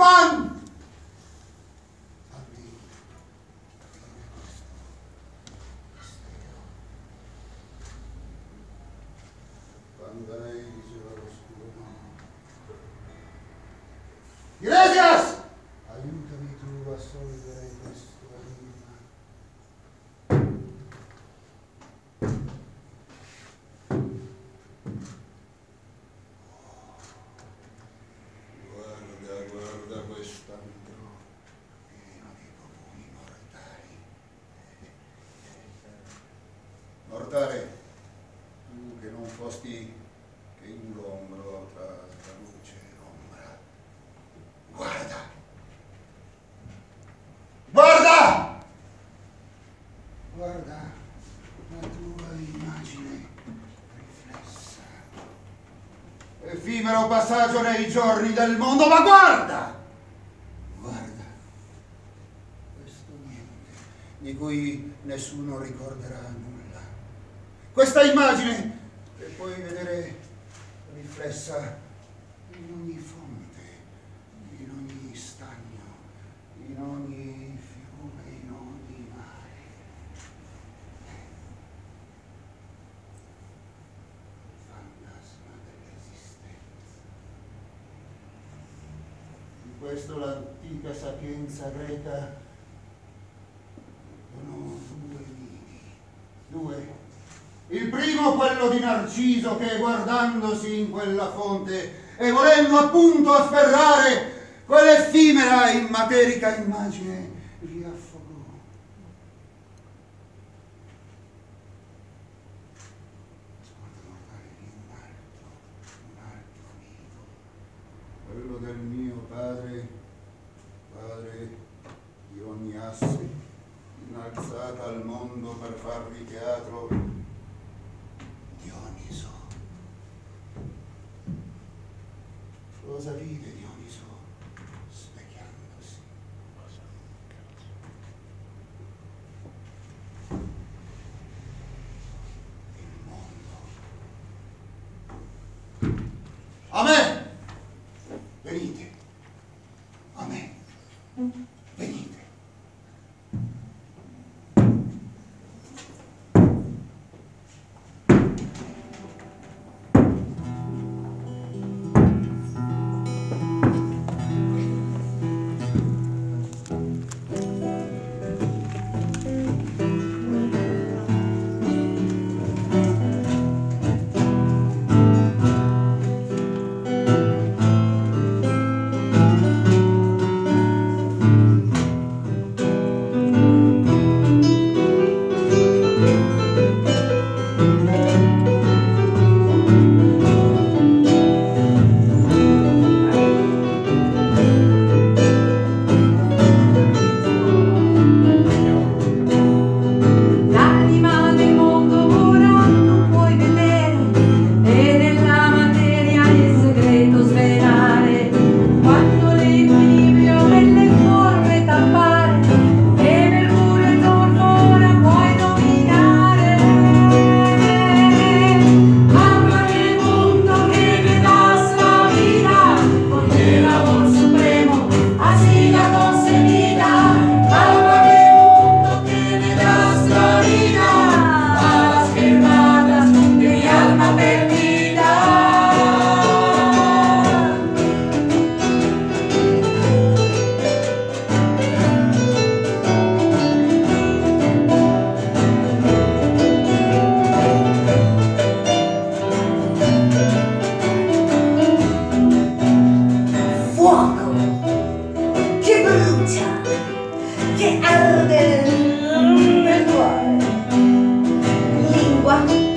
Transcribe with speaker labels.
Speaker 1: pan! Quando lei diceva l'oscuro no. Iglesias! Aiutami tu a solvere questo enigma. Guarda quest'antro pieno di comuni mortali. Mortale, tu che non fosti che in l'ombro tra la luce e l'ombra. Guarda! Guarda! Guarda la tua immagine riflessa. Effimero passaggio nei giorni del mondo, ma guarda! Guarda! Questo niente, di cui nessuno ricorderà nulla. Questa immagine che puoi vedere riflessa in ogni fonte, in ogni stagno, in ogni fiume, in ogni mare. Fantasma dell'esistenza. In questo l'antica sapienza greca donò due nidi, due. Il primo quello di Narciso che, guardandosi in quella fonte e volendo appunto afferrare quell'effimera immaterica immagine, vi affogò. Ascolta, mortale, di un altro amico, quello del mio padre, padre di ogni asse, innalzata al mondo per farvi teatro, Dioniso. Cosa vide Dioniso specchiandosi? Il mondo. A me! Venite. A me. Venite.
Speaker 2: che arde nel cuore, lingua